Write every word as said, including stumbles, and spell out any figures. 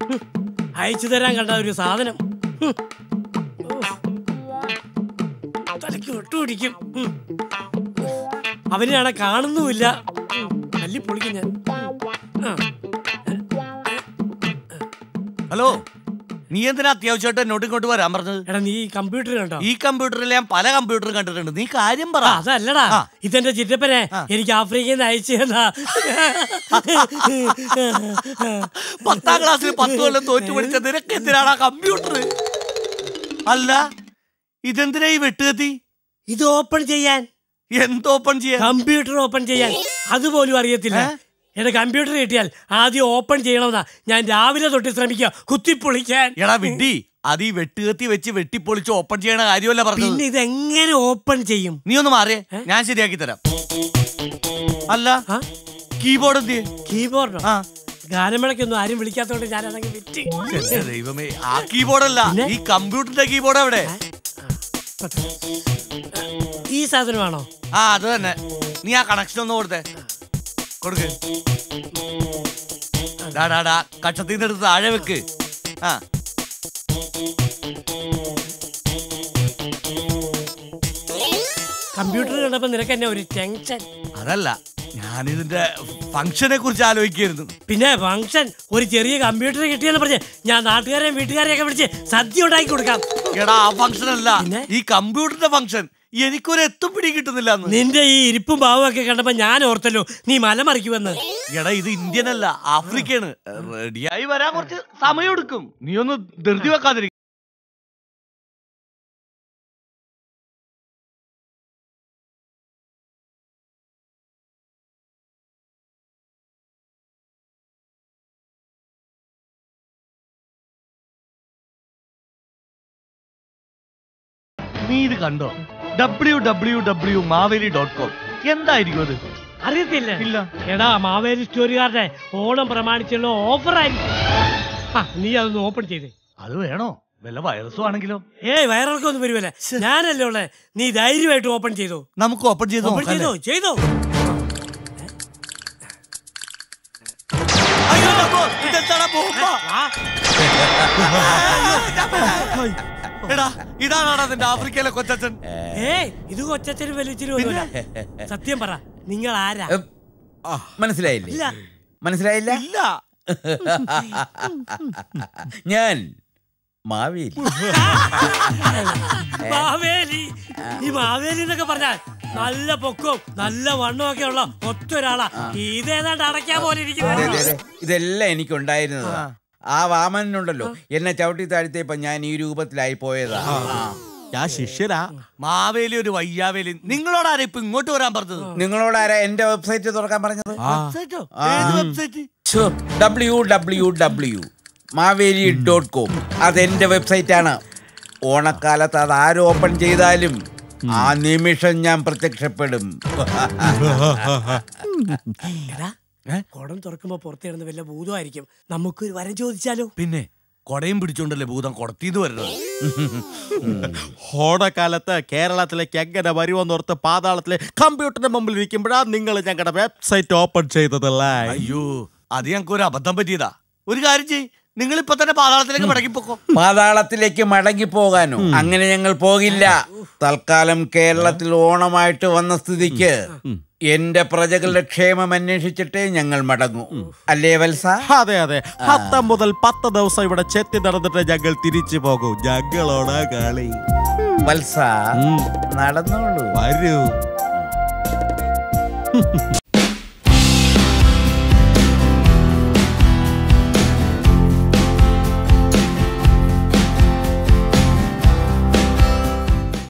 അയച്ചു തരാൻ കണ്ട ഒരു സാധനം തലയ്ക്ക് വിട്ടുപിടിക്കും. അവനെയാണെ കാണുന്നുമില്ല. തല്ലി പൊളിക്കും ഞാൻ. ഹലോ, നീ എന്തിനാ അത്യാവശ്യമായിട്ട് എന്നോട്ട് ഇങ്ങോട്ട് വരാൻ പറഞ്ഞത്? എടാ നീ കമ്പ്യൂട്ടർ കണ്ടോ? ഈ കമ്പ്യൂട്ടറിൽ ഞാൻ പല കമ്പ്യൂട്ടറും കണ്ടിട്ടുണ്ട്. നീ കാര്യം പറ. അതല്ലടാ, ഇതെന്റെ ചിറ്റപ്പനെ എനിക്ക് ആഫ്രിക്കയിൽ നിന്ന് അയച്ചു തന്നാ. പത്താം ക്ലാസ്സിൽ പത്ത് കൊല്ലം തോറ്റു പഠിച്ച നിനക്ക് എന്തിനാണ് കമ്പ്യൂട്ടർ? അല്ല, ഇതെന്തിനാ ഈ വെട്ടുകത്തി? ഇത് ഓപ്പൺ ചെയ്യാൻ. എന്ത് ഓപ്പൺ ചെയ്യാൻ? കമ്പ്യൂട്ടർ ഓപ്പൺ ചെയ്യാൻ. അതുപോലും അറിയത്തില്ല. എന്റെ കമ്പ്യൂട്ടർ കിട്ടിയാൽ ആദ്യം ഓപ്പൺ ചെയ്യണമെന്നാ ഞാൻ രാവിലെ തൊട്ട് ശ്രമിക്കുക കുത്തിപ്പൊളിക്കാൻ. എടാ വിഡ്ഢി, അത് ഈ വെട്ടുകത്തി വെച്ച് വെട്ടിപ്പൊളിച്ച് ഓപ്പൺ ചെയ്യണ കാര്യമല്ല പറഞ്ഞത്. പിന്നെ ഇതെങ്ങനെ ഓപ്പൺ ചെയ്യും? നീ ഒന്ന് മാറിയേ, ഞാൻ ശരിയാക്കി തരാം. അല്ല, കീബോർഡ് എന്ത്? കീബോർഡോ? ആ, ഗാനമേളക്കൊന്നും ആരും വിളിക്കാത്തോണ്ട് ഞാൻ അതങ്ങ് വിറ്റ്. ദൈവമേ, ആ കീബോർഡ് അല്ല, ഈ കമ്പ്യൂട്ടറിന്റെ കീബോർഡ് എവിടെ? ഈ സാധനമാണോ? ആ, അത് തന്നെ. നീ ആ കണക്ഷൻ ഒന്ന് കൊടുത്തേ. കൊടുക്ക്. കക്ഷത്തിന്ന് എടുത്ത് താഴെ വെക്ക്. ആ, കമ്പ്യൂട്ടർ കണ്ടപ്പോ നിനക്ക് എന്നെ ഒരു ടെൻഷൻ. അതല്ല, ഞാനിതിന്റെ ഫംഗ്ഷനെ കുറിച്ച് ആലോചിക്കായിരുന്നു. പിന്നെ ഫംഗ്ഷൻ? ഒരു ചെറിയ കമ്പ്യൂട്ടർ കിട്ടിയെന്ന് പറഞ്ഞ് ഞാൻ നാട്ടുകാരെയും വീട്ടുകാരെയൊക്കെ വിളിച്ച് സദ്യ ഉണ്ടാക്കി കൊടുക്കാം. എടാ, ആ ഫംഗ്ഷൻ അല്ല, ഈ കമ്പ്യൂട്ടറിന്റെ ഫംഗ്ഷൻ. എനിക്കൊരു എത്തും പിടി കിട്ടുന്നില്ല. നിന്റെ ഈ ഇരിപ്പും ഭാവവും ഒക്കെ കണ്ടപ്പോ ഞാൻ ഓർത്തല്ലോ നീ മലമറിക്കുമെന്ന്. എടാ, ഇത് ഇന്ത്യൻ അല്ല, ആഫ്രിക്കയാണ്. റെഡിയായി വരാൻ കുറച്ച് സമയം എടുക്കും. നീ ഒന്ന് ധൃതി വെക്കാതിരിക്കും. നീ ഇത് കണ്ടോ? W W W Maveli dot com. എന്തായിരിക്കും അത്? അറിയത്തില്ല. ഇല്ല. എടാ, മാവേലി സ്റ്റോറിക്കാരുടെ ഓണം പ്രമാണിച്ചുള്ള ഓഫർ ആയിരിക്കും. നീ അതൊന്ന് ഓപ്പൺ ചെയ്തേ. അത് വേണോ? വല്ല വൈറസും ആണെങ്കിലോ? ഏയ്, വയറിളക്കൊന്നും വരുമല്ലേ. ഞാനല്ലേ ഉള്ളേ. നീ ധൈര്യമായിട്ട് ഓപ്പൺ ചെയ്തോ. നമുക്ക് ഓപ്പൺ ചെയ്തോ. ഓപ്പൺ ചെയ്തോ ചെയ്തോ എടാ, ഇതാണോ നിന്റെ ആഫ്രിക്കയിലെ കൊച്ചച്ഛൻ? ഏയ്, ഇത് കൊച്ചച്ഛനും വലിയച്ഛനും ഒന്നുമില്ല. സത്യം പറ, നിങ്ങൾ ആരാ? മനസ്സിലായില്ല? മനസ്സിലായില്ല? ഇല്ല. ഞാൻ മാവേലി. മാവേലി? ഈ മാവേലി എന്നൊക്കെ പറഞ്ഞാൽ നല്ല പൊക്കവും നല്ല വണ്ണവും ഒക്കെ ഉള്ള ഒറ്റൊരാളാ. ഇതേതാണ്ട് അടയ്ക്കാൻ പോലെ ഇരിക്കുന്നത്. ഇതെല്ലാം എനിക്കുണ്ടായിരുന്നതാ. ആ വാമനുണ്ടല്ലോ, എന്നെ ചവിട്ടി താഴ്ത്തിയപ്പോ ഞാൻ ഈ രൂപത്തിലായി പോയതാ. ഞാൻ ശിഷ്യനാ. മാവേലി ഒരു വയ്യാവേലി. നിങ്ങളോടാരാ ഇപ്പൊ ഇങ്ങോട്ട് വരാൻ പറഞ്ഞത്? നിങ്ങളോടാരാ എന്റെ വെബ്സൈറ്റ് തുറക്കാൻ പറഞ്ഞത്? Website W W W Maveli dot com. അതെന്റെ വെബ്സൈറ്റ് ആണ്. ഓണക്കാലത്ത് അത് ആര് ഓപ്പൺ ചെയ്താലും ആ നിമിഷം ഞാൻ പ്രത്യക്ഷപ്പെടും. കുടം തുറക്കുമ്പോ പുറത്തിടുന്ന വല്ല ഭൂതമായിരിക്കും. നമുക്കൊരു വരം ചോദിച്ചാലോ? പിന്നെ കൊടയും പിടിച്ചോണ്ടല്ലേ ഭൂതം കൊടത്തിന്ന് വരുന്നത്. ഓണക്കാലത്ത് കേരളത്തിലേക്ക് എങ്ങനെ വരുമെന്നോർത്ത് പാതാളത്തിലെ കമ്പ്യൂട്ടറിന്റെ മുമ്പിൽ ഇരിക്കുമ്പോഴാണ് നിങ്ങൾ ഞങ്ങളുടെ വെബ്സൈറ്റ് ഓപ്പൺ ചെയ്തതല്ലേ? അയ്യോ, അത് ഞങ്ങൾക്ക് ഒരു അബദ്ധം പറ്റിയതാ. ഒരു കാര്യം ചെയ്യ്, നിങ്ങൾ ഇപ്പൊ തന്നെ പാതാളത്തിലേക്ക് മടങ്ങിപ്പോക്കോ. പാതാളത്തിലേക്ക് മടങ്ങി പോകാനോ? അങ്ങനെ ഞങ്ങൾ പോകില്ല. തൽക്കാലം കേരളത്തിൽ ഓണമായിട്ട് വന്ന സ്ഥിതിക്ക് എന്റെ പ്രജകളുടെ ക്ഷേമം അന്വേഷിച്ചിട്ടേ ഞങ്ങൾ മടങ്ങൂ. അല്ലേ വത്സ? അതെ അതെ, പത്ത് മുതൽ പത്ത് ദിവസം ഇവിടെ ചെത്തി നടന്നിട്ട് ഞങ്ങൾ തിരിച്ചു പോകൂ. ഞങ്ങളോട് കളി. വത്സ, നടന്നോളൂ. വരൂ.